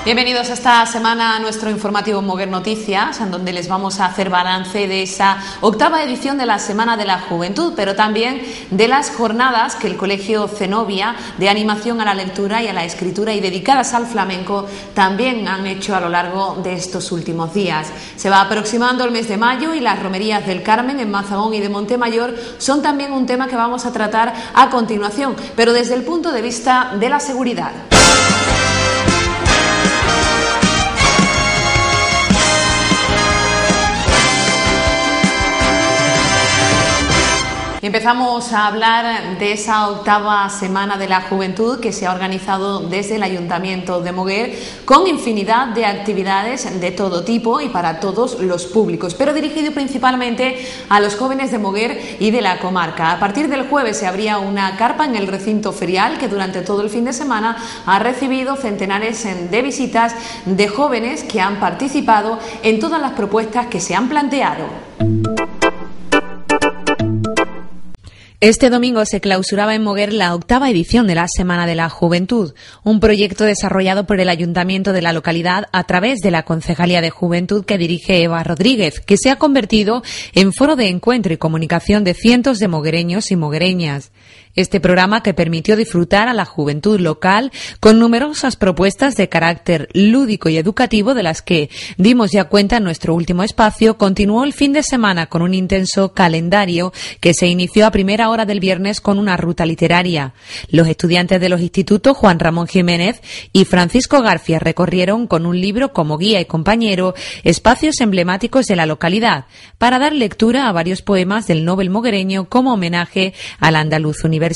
Bienvenidos esta semana a nuestro informativo Moguer Noticias, en donde les vamos a hacer balance de esa octava edición de la Semana de la Juventud, pero también de las jornadas que el Colegio Zenobia de animación a la lectura y a la escritura y dedicadas al flamenco también han hecho a lo largo de estos últimos días. Se va aproximando el mes de mayo y las romerías del Carmen en Mazagón y de Montemayor son también un tema que vamos a tratar a continuación, pero desde el punto de vista de la seguridad. Empezamos a hablar de esa octava Semana de la Juventud que se ha organizado desde el Ayuntamiento de Moguer con infinidad de actividades de todo tipo y para todos los públicos, pero dirigido principalmente a los jóvenes de Moguer y de la comarca. A partir del jueves se abría una carpa en el recinto ferial que durante todo el fin de semana ha recibido centenares de visitas de jóvenes que han participado en todas las propuestas que se han planteado. Este domingo se clausuraba en Moguer la octava edición de la Semana de la Juventud, un proyecto desarrollado por el Ayuntamiento de la localidad a través de la Concejalía de Juventud que dirige Eva Rodríguez, que se ha convertido en foro de encuentro y comunicación de cientos de moguereños y moguereñas. Este programa, que permitió disfrutar a la juventud local con numerosas propuestas de carácter lúdico y educativo, de las que dimos ya cuenta en nuestro último espacio, continuó el fin de semana con un intenso calendario que se inició a primera hora del viernes con una ruta literaria. Los estudiantes de los institutos Juan Ramón Jiménez y Francisco García recorrieron con un libro como guía y compañero espacios emblemáticos de la localidad para dar lectura a varios poemas del Nobel moguereño como homenaje al andaluz universal.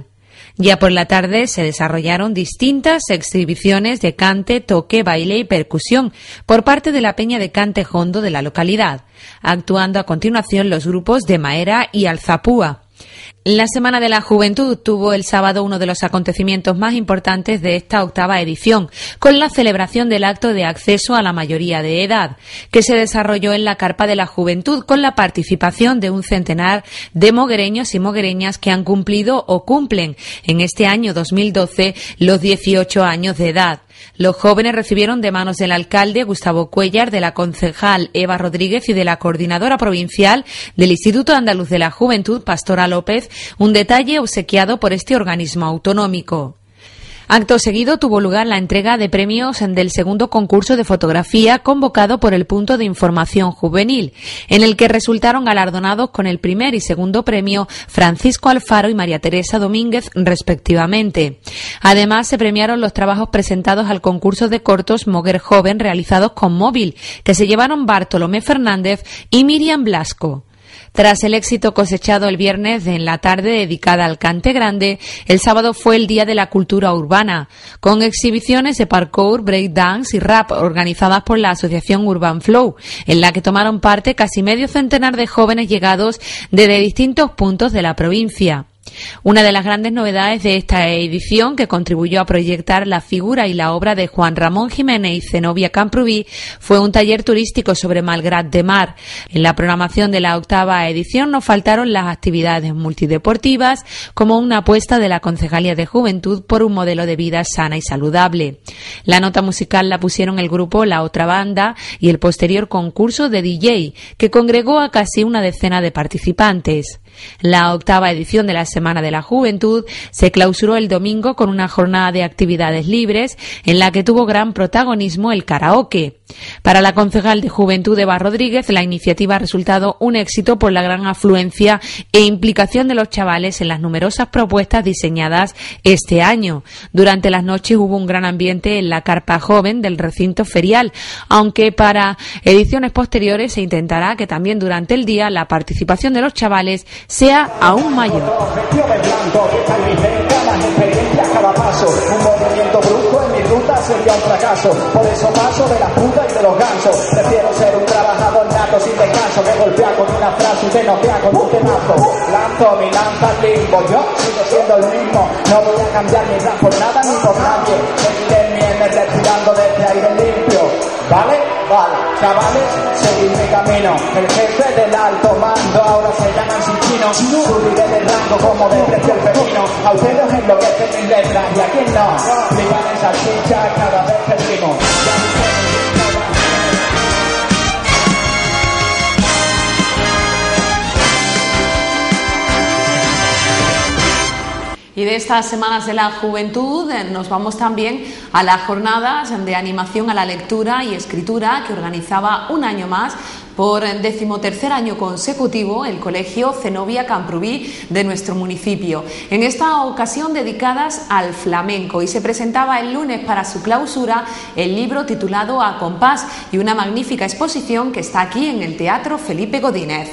Ya por la tarde se desarrollaron distintas exhibiciones de cante, toque, baile y percusión por parte de la Peña de Cante Jondo de la localidad, actuando a continuación los grupos de Maera y Alzapúa. La Semana de la Juventud tuvo el sábado uno de los acontecimientos más importantes de esta octava edición, con la celebración del acto de acceso a la mayoría de edad, que se desarrolló en la Carpa de la Juventud con la participación de un centenar de moguereños y moguereñas que han cumplido o cumplen en este año 2012 los 18 años de edad. Los jóvenes recibieron de manos del alcalde Gustavo Cuéllar, de la concejal Eva Rodríguez y de la coordinadora provincial del Instituto Andaluz de la Juventud, Pastora López, un detalle obsequiado por este organismo autonómico. Acto seguido tuvo lugar la entrega de premios del segundo concurso de fotografía convocado por el Punto de Información Juvenil, en el que resultaron galardonados con el primer y segundo premio Francisco Alfaro y María Teresa Domínguez, respectivamente. Además, se premiaron los trabajos presentados al concurso de cortos Moguer Joven realizados con móvil, que se llevaron Bartolomé Fernández y Miriam Blasco. Tras el éxito cosechado el viernes en la tarde dedicada al cante grande, el sábado fue el Día de la Cultura Urbana, con exhibiciones de parkour, breakdance y rap organizadas por la asociación Urban Flow, en la que tomaron parte casi medio centenar de jóvenes llegados desde distintos puntos de la provincia. Una de las grandes novedades de esta edición, que contribuyó a proyectar la figura y la obra de Juan Ramón Jiménez y Zenobia Camprubí, fue un taller turístico sobre Malgrat de Mar. En la programación de la octava edición no faltaron las actividades multideportivas, como una apuesta de la Concejalía de Juventud por un modelo de vida sana y saludable. La nota musical la pusieron el grupo La Otra Banda y el posterior concurso de DJ, que congregó a casi una decena de participantes. La octava edición de la Semana de la Juventud se clausuró el domingo con una jornada de actividades libres en la que tuvo gran protagonismo el karaoke. Para la concejal de Juventud Eva Rodríguez, la iniciativa ha resultado un éxito por la gran afluencia e implicación de los chavales en las numerosas propuestas diseñadas este año. Durante las noches hubo un gran ambiente en la carpa joven del recinto ferial, aunque para ediciones posteriores se intentará que también durante el día la participación de los chavales sea aún mayor. Un movimiento brusco en mi ruta sería un fracaso. Por eso paso de la puta y de los gansos. Prefiero ser un trabajador nato sin descanso que golpear con una frase y te noquea con un temazo. Lanzo mi lanza al limbo, yo sigo siendo el mismo. No voy a cambiar mi rap por nada ni por nadie. Seguiré en mi M respirando desde aire limpio. ¿Vale? Vale. Chavales, seguid mi camino. El jefe del alto mando ahora se llama Chichino. Subiré de rango como de precio el pepino. A ustedes os enloquecen mis letras y a quién no. Vivan en salchicha cada vez que rimo. Y de estas Semanas de la Juventud nos vamos también a las jornadas de animación a la lectura y escritura que organizaba un año más por 13º año consecutivo el Colegio Zenobia Camprubí de nuestro municipio. En esta ocasión dedicadas al flamenco, y se presentaba el lunes para su clausura el libro titulado A Compás y una magnífica exposición que está aquí en el Teatro Felipe Godínez.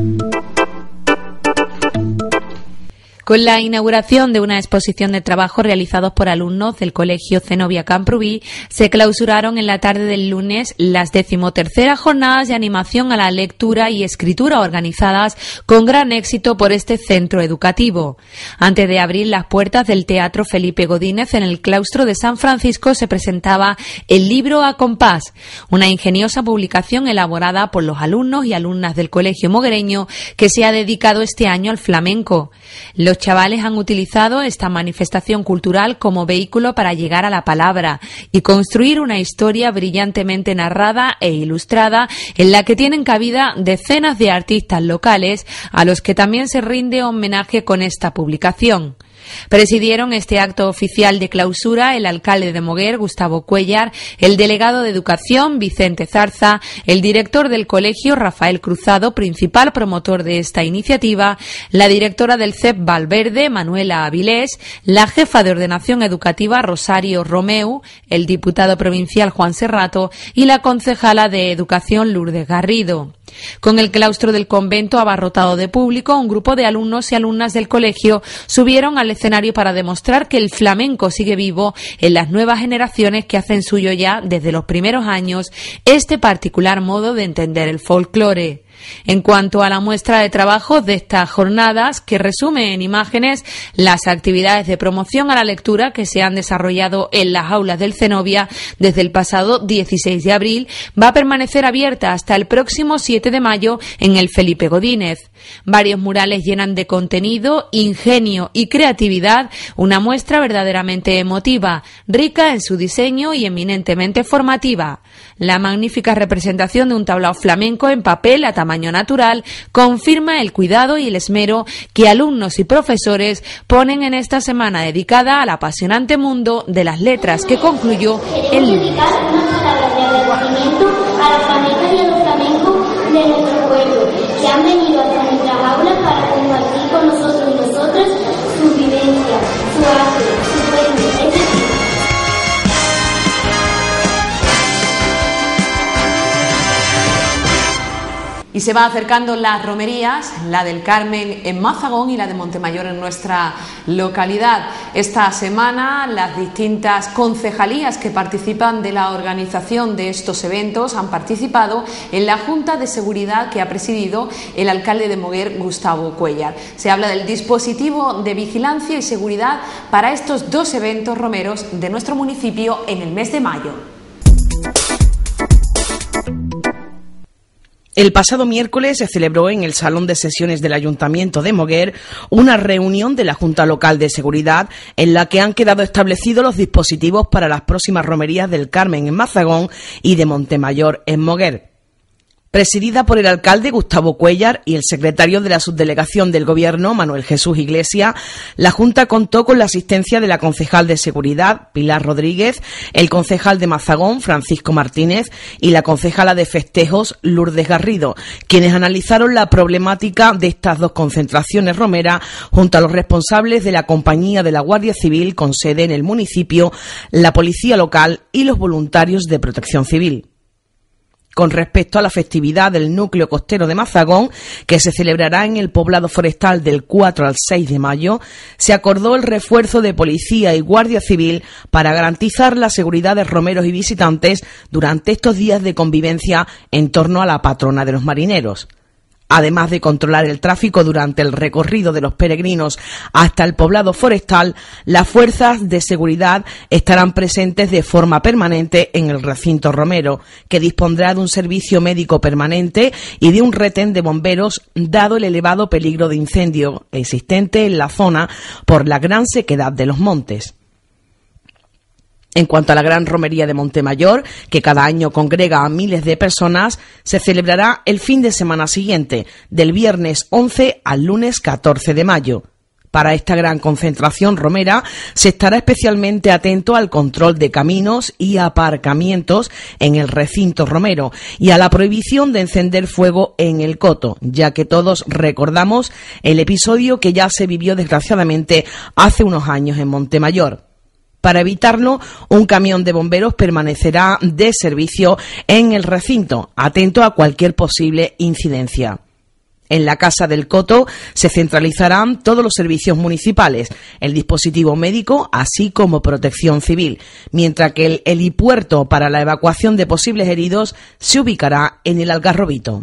Con la inauguración de una exposición de trabajos realizados por alumnos del Colegio Zenobia Camprubí, se clausuraron en la tarde del lunes las 13ª jornadas de animación a la lectura y escritura organizadas con gran éxito por este centro educativo. Antes de abrir las puertas del Teatro Felipe Godínez, en el claustro de San Francisco se presentaba el libro A Compás, una ingeniosa publicación elaborada por los alumnos y alumnas del Colegio Moguereño que se ha dedicado este año al flamenco. Los chavales han utilizado esta manifestación cultural como vehículo para llegar a la palabra y construir una historia brillantemente narrada e ilustrada en la que tienen cabida decenas de artistas locales a los que también se rinde homenaje con esta publicación. Presidieron este acto oficial de clausura el alcalde de Moguer, Gustavo Cuéllar, el delegado de Educación, Vicente Zarza, el director del colegio, Rafael Cruzado, principal promotor de esta iniciativa, la directora del CEP Valverde, Manuela Avilés, la jefa de Ordenación Educativa, Rosario Romeu, el diputado provincial Juan Serrato y la concejala de Educación, Lourdes Garrido. Con el claustro del convento abarrotado de público, un grupo de alumnos y alumnas del colegio subieron al escenario para demostrar que el flamenco sigue vivo en las nuevas generaciones que hacen suyo ya desde los primeros años este particular modo de entender el folclore. En cuanto a la muestra de trabajos de estas jornadas, que resume en imágenes las actividades de promoción a la lectura que se han desarrollado en las aulas del Zenobia desde el pasado 16 de abril, va a permanecer abierta hasta el próximo 7 de mayo en el Felipe Godínez. Varios murales llenan de contenido, ingenio y creatividad una muestra verdaderamente emotiva, rica en su diseño y eminentemente formativa. La magnífica representación de un tablao flamenco en papel a tamaño natural confirma el cuidado y el esmero que alumnos y profesores ponen en esta semana dedicada al apasionante mundo de las letras que concluyó el lunes. A las flamencas y a los flamencos de nuestro pueblo, que han venido hasta nuestras aulas para compartir con nosotros y nosotras su vivencia, su arte, su cuento, es decir, Y se va acercando las romerías, la del Carmen en Mazagón y la de Montemayor en nuestra localidad. Esta semana las distintas concejalías que participan de la organización de estos eventos han participado en la Junta de Seguridad que ha presidido el alcalde de Moguer, Gustavo Cuéllar. Se habla del dispositivo de vigilancia y seguridad para estos dos eventos romeros de nuestro municipio en el mes de mayo. El pasado miércoles se celebró en el Salón de Sesiones del Ayuntamiento de Moguer una reunión de la Junta Local de Seguridad en la que han quedado establecidos los dispositivos para las próximas romerías del Carmen en Mazagón y de Montemayor en Moguer. Presidida por el alcalde Gustavo Cuéllar y el secretario de la subdelegación del Gobierno, Manuel Jesús Iglesias, la Junta contó con la asistencia de la concejal de Seguridad, Pilar Rodríguez, el concejal de Mazagón, Francisco Martínez, y la concejala de Festejos, Lourdes Garrido, quienes analizaron la problemática de estas dos concentraciones romeras junto a los responsables de la compañía de la Guardia Civil con sede en el municipio, la policía local y los voluntarios de Protección Civil. Con respecto a la festividad del núcleo costero de Mazagón, que se celebrará en el poblado forestal del 4 al 6 de mayo, se acordó el refuerzo de policía y guardia civil para garantizar la seguridad de romeros y visitantes durante estos días de convivencia en torno a la patrona de los marineros. Además de controlar el tráfico durante el recorrido de los peregrinos hasta el poblado forestal, las fuerzas de seguridad estarán presentes de forma permanente en el recinto romero, que dispondrá de un servicio médico permanente y de un retén de bomberos, dado el elevado peligro de incendio existente en la zona por la gran sequedad de los montes. En cuanto a la gran romería de Montemayor, que cada año congrega a miles de personas, se celebrará el fin de semana siguiente, del viernes 11 al lunes 14 de mayo. Para esta gran concentración romera se estará especialmente atento al control de caminos y aparcamientos en el recinto romero y a la prohibición de encender fuego en el coto, ya que todos recordamos el episodio que ya se vivió desgraciadamente hace unos años en Montemayor. Para evitarlo, un camión de bomberos permanecerá de servicio en el recinto, atento a cualquier posible incidencia. En la Casa del Coto se centralizarán todos los servicios municipales, el dispositivo médico, así como protección civil, mientras que el helipuerto para la evacuación de posibles heridos se ubicará en el Algarrobito.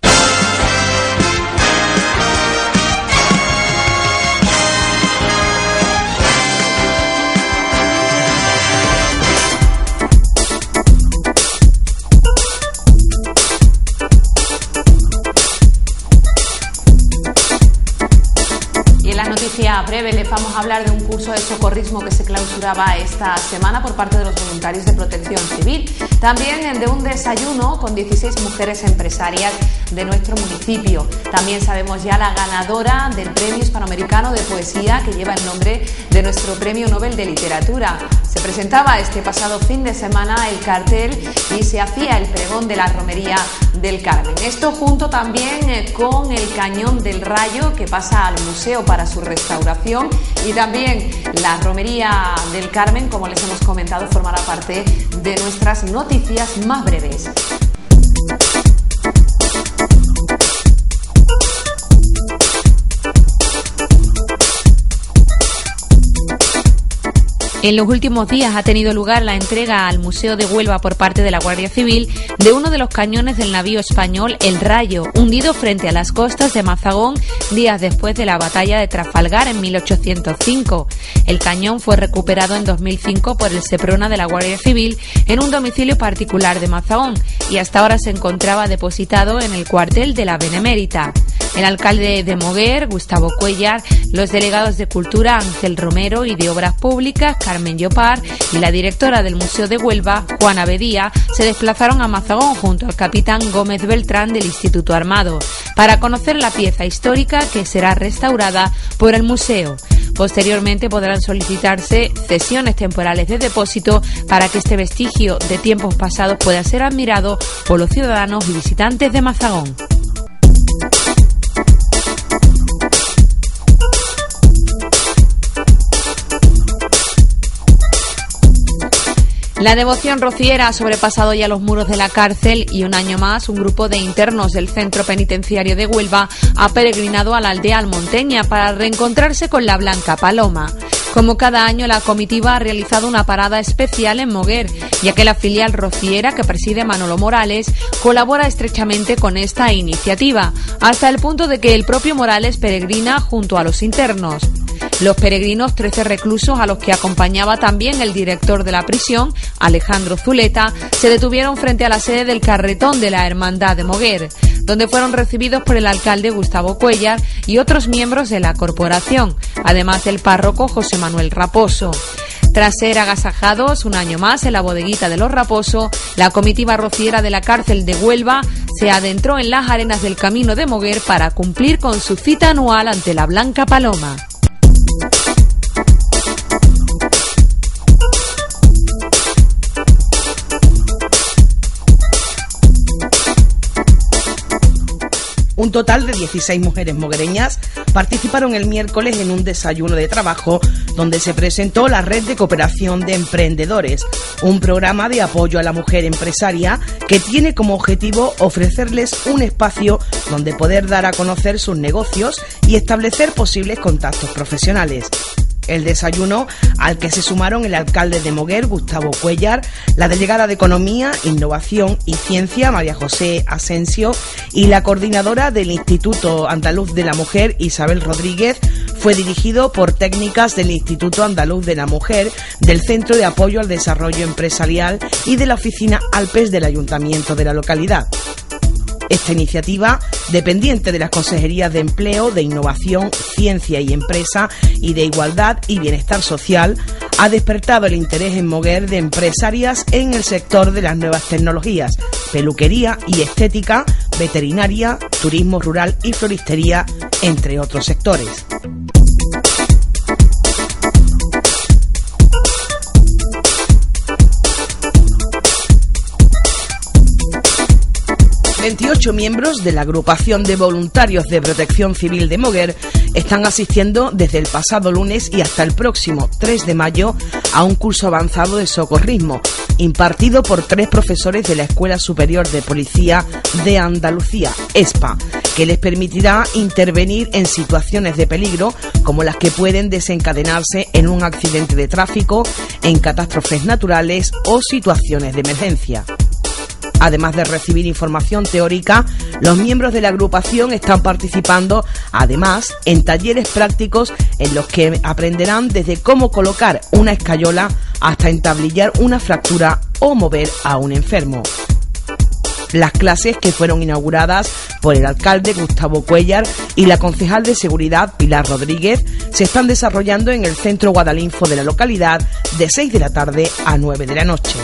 Breve les vamos a hablar de un curso de socorrismo que se clausuraba esta semana por parte de los voluntarios de Protección Civil. También de un desayuno con 16 mujeres empresarias de nuestro municipio. También sabemos ya la ganadora del Premio Hispanoamericano de Poesía, que lleva el nombre de nuestro Premio Nobel de Literatura. Se presentaba este pasado fin de semana el cartel y se hacía el pregón de la Romería del Carmen. Esto junto también con el Cañón del Rayo, que pasa al museo para su restauración, y también la Romería del Carmen, como les hemos comentado, formará parte de nuestras noticias más breves. En los últimos días ha tenido lugar la entrega al Museo de Huelva por parte de la Guardia Civil de uno de los cañones del navío español El Rayo, hundido frente a las costas de Mazagón días después de la batalla de Trafalgar en 1805. El cañón fue recuperado en 2005 por el Seprona de la Guardia Civil en un domicilio particular de Mazagón y hasta ahora se encontraba depositado en el cuartel de la Benemérita. El alcalde de Moguer, Gustavo Cuéllar, los delegados de Cultura, Ángel Romero, y de Obras Públicas, Carmen Llopart, y la directora del Museo de Huelva, Juana Bedía, se desplazaron a Mazagón junto al capitán Gómez Beltrán del Instituto Armado para conocer la pieza histórica que será restaurada por el museo. Posteriormente podrán solicitarse cesiones temporales de depósito para que este vestigio de tiempos pasados pueda ser admirado por los ciudadanos y visitantes de Mazagón. La devoción rociera ha sobrepasado ya los muros de la cárcel y un año más un grupo de internos del Centro Penitenciario de Huelva ha peregrinado a la aldea almonteña para reencontrarse con la Blanca Paloma. Como cada año, la comitiva ha realizado una parada especial en Moguer, ya que la filial rociera que preside Manolo Morales colabora estrechamente con esta iniciativa, hasta el punto de que el propio Morales peregrina junto a los internos. Los peregrinos, 13 reclusos a los que acompañaba también el director de la prisión, Alejandro Zuleta, se detuvieron frente a la sede del Carretón de la Hermandad de Moguer, donde fueron recibidos por el alcalde Gustavo Cuéllar y otros miembros de la corporación, además del párroco José Manuel Raposo. Tras ser agasajados un año más en la bodeguita de los Raposo, la comitiva rociera de la cárcel de Huelva se adentró en las arenas del Camino de Moguer para cumplir con su cita anual ante la Blanca Paloma. Un total de 16 mujeres moguereñas participaron el miércoles en un desayuno de trabajo donde se presentó la Red de Cooperación de Emprendedores, un programa de apoyo a la mujer empresaria que tiene como objetivo ofrecerles un espacio donde poder dar a conocer sus negocios y establecer posibles contactos profesionales. El desayuno, al que se sumaron el alcalde de Moguer, Gustavo Cuéllar, la delegada de Economía, Innovación y Ciencia, María José Asensio, y la coordinadora del Instituto Andaluz de la Mujer, Isabel Rodríguez, fue dirigido por técnicas del Instituto Andaluz de la Mujer, del Centro de Apoyo al Desarrollo Empresarial y de la Oficina Alpes del Ayuntamiento de la localidad. Esta iniciativa, dependiente de las Consejerías de Empleo, de Innovación, Ciencia y Empresa y de Igualdad y Bienestar Social, ha despertado el interés en Moguer de empresarias en el sector de las nuevas tecnologías, peluquería y estética, veterinaria, turismo rural y floristería, entre otros sectores. ...28 miembros de la agrupación de voluntarios de Protección Civil de Moguer están asistiendo desde el pasado lunes y hasta el próximo 3 de mayo a un curso avanzado de socorrismo impartido por 3 profesores de la Escuela Superior de Policía de Andalucía, ESPA, que les permitirá intervenir en situaciones de peligro como las que pueden desencadenarse en un accidente de tráfico, en catástrofes naturales o situaciones de emergencia. Además de recibir información teórica, los miembros de la agrupación están participando, además, en talleres prácticos en los que aprenderán desde cómo colocar una escayola hasta entablillar una fractura o mover a un enfermo. Las clases, que fueron inauguradas por el alcalde Gustavo Cuéllar y la concejal de Seguridad Pilar Rodríguez, se están desarrollando en el Centro Guadalinfo de la localidad de 6 de la tarde a 9 de la noche.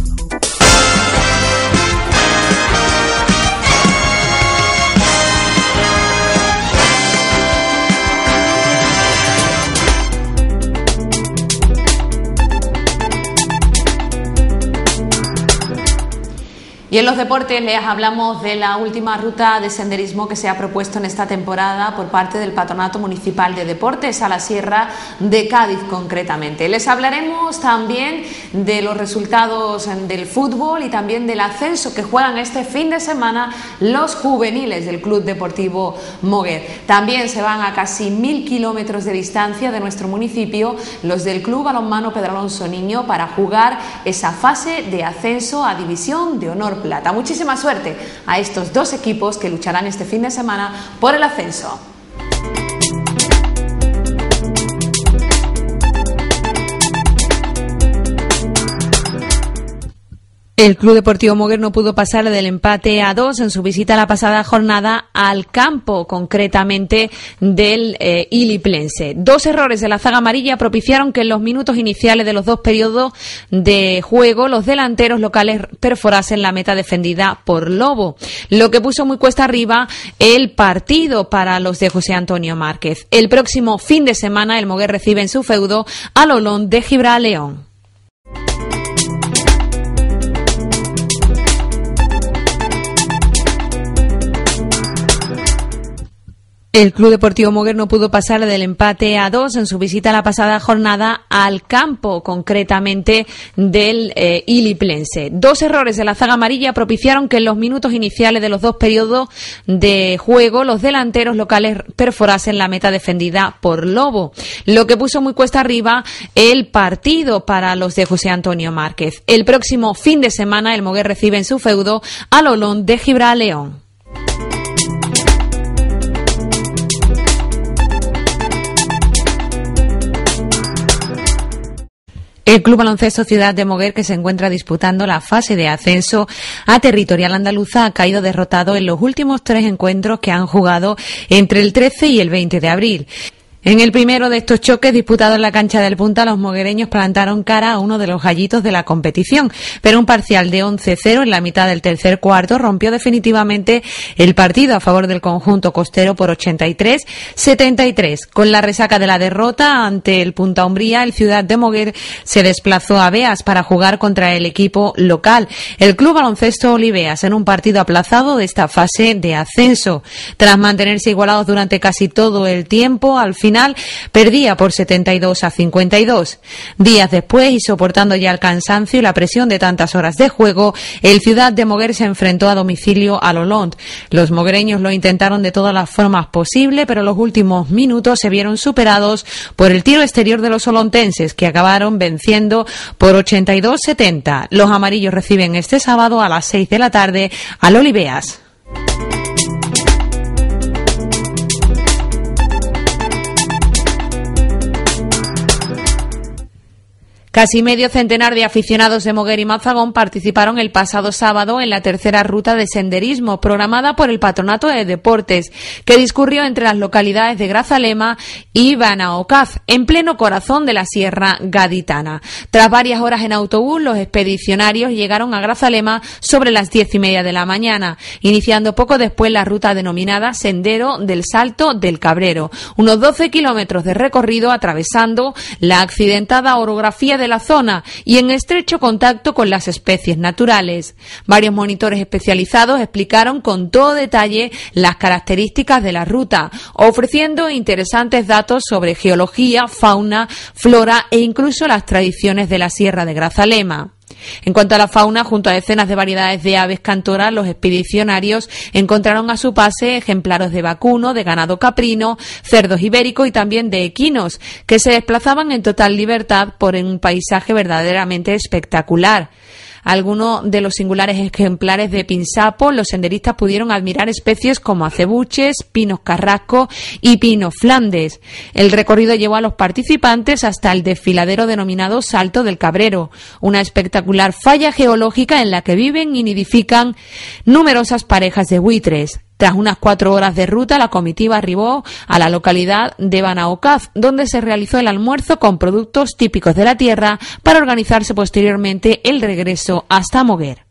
Y en los deportes les hablamos de la última ruta de senderismo que se ha propuesto en esta temporada por parte del Patronato Municipal de Deportes a la Sierra de Cádiz concretamente. Les hablaremos también de los resultados del fútbol y también del ascenso que juegan este fin de semana los juveniles del Club Deportivo Moguer. También se van a casi 1000 kilómetros de distancia de nuestro municipio los del Club Balonmano Pedro Alonso Niño para jugar esa fase de ascenso a División de Honor Plata. Muchísima suerte a estos 2 equipos que lucharán este fin de semana por el ascenso. El Club Deportivo Moguer no pudo pasar del empate a 2 en su visita la pasada jornada al campo, concretamente del Iliplense. 2 errores de la zaga amarilla propiciaron que en los minutos iniciales de los 2 periodos de juego los delanteros locales perforasen la meta defendida por Lobo, lo que puso muy cuesta arriba el partido para los de José Antonio Márquez. El próximo fin de semana el Moguer recibe en su feudo al Olón de Gibraleón. El Club Deportivo Moguer no pudo pasar del empate a 2 en su visita la pasada jornada al campo, concretamente del Iliplense. 2 errores de la zaga amarilla propiciaron que en los minutos iniciales de los 2 periodos de juego los delanteros locales perforasen la meta defendida por Lobo, lo que puso muy cuesta arriba el partido para los de José Antonio Márquez. El próximo fin de semana el Moguer recibe en su feudo al Olón de Gibraleón. El Club Baloncesto Ciudad de Moguer, que se encuentra disputando la fase de ascenso a territorial andaluza, ha caído derrotado en los últimos 3 encuentros que han jugado entre el 13 y el 20 de abril. En el primero de estos choques disputados en la cancha del Punta, los moguereños plantaron cara a uno de los gallitos de la competición, pero un parcial de 11-0 en la mitad del tercer cuarto rompió definitivamente el partido a favor del conjunto costero por 83-73. Con la resaca de la derrota ante el Punta Umbría, el Ciudad de Moguer se desplazó a Beas para jugar contra el equipo local, el Club Baloncesto Oliveas, en un partido aplazado de esta fase de ascenso. Tras mantenerse igualados durante casi todo el tiempo, al fin final perdía por 72-52. Días después, y soportando ya el cansancio y la presión de tantas horas de juego, el Ciudad de Moguer se enfrentó a domicilio al Olot. Los moguereños lo intentaron de todas las formas posibles, pero los últimos minutos se vieron superados por el tiro exterior de los olontenses, que acabaron venciendo por 82-70. Los amarillos reciben este sábado a las 6 de la tarde al Oliveas. Casi medio centenar de aficionados de Moguer y Mazagón participaron el pasado sábado en la tercera ruta de senderismo programada por el Patronato de Deportes, que discurrió entre las localidades de Grazalema y Benaocaz, en pleno corazón de la Sierra Gaditana. Tras varias horas en autobús, los expedicionarios llegaron a Grazalema sobre las 10:30 de la mañana, iniciando poco después la ruta denominada Sendero del Salto del Cabrero, unos 12 kilómetros de recorrido atravesando la accidentada orografía de la zona y en estrecho contacto con las especies naturales. Varios monitores especializados explicaron con todo detalle las características de la ruta, ofreciendo interesantes datos sobre geología, fauna, flora e incluso las tradiciones de la Sierra de Grazalema. En cuanto a la fauna, junto a decenas de variedades de aves cantoras, los expedicionarios encontraron a su pase ejemplares de vacuno, de ganado caprino, cerdos ibéricos y también de equinos, que se desplazaban en total libertad por un paisaje verdaderamente espectacular. Algunos de los singulares ejemplares de pinsapo, los senderistas pudieron admirar especies como acebuches, pinos carrasco y pino flandes. El recorrido llevó a los participantes hasta el desfiladero denominado Salto del Cabrero, una espectacular falla geológica en la que viven y nidifican numerosas parejas de buitres. Tras unas 4 horas de ruta, la comitiva arribó a la localidad de Benaocaz, donde se realizó el almuerzo con productos típicos de la tierra para organizarse posteriormente el regreso hasta Moguer.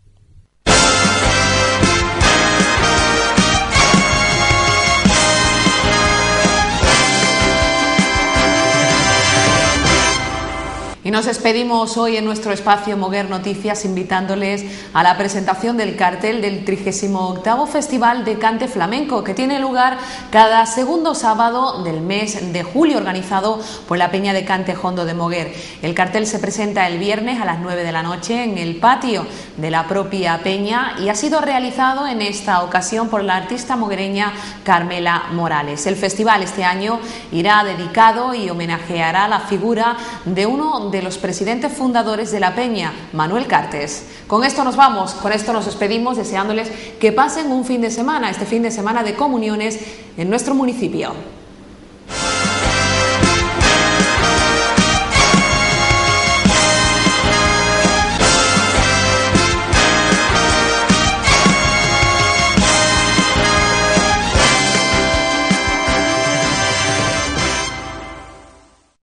Y nos despedimos hoy en nuestro espacio Moguer Noticias invitándoles a la presentación del cartel del 38º Festival de Cante Flamenco, que tiene lugar cada segundo sábado del mes de julio, organizado por la Peña de Cante Jondo de Moguer. El cartel se presenta el viernes a las 9 de la noche en el patio de la propia peña y ha sido realizado en esta ocasión por la artista moguereña Carmela Morales. El festival este año irá dedicado y homenajeará la figura de uno de los presidentes fundadores de la Peña, Manuel Cartes. Con esto nos vamos, con esto nos despedimos deseándoles que pasen un fin de semana, este fin de semana de comuniones en nuestro municipio.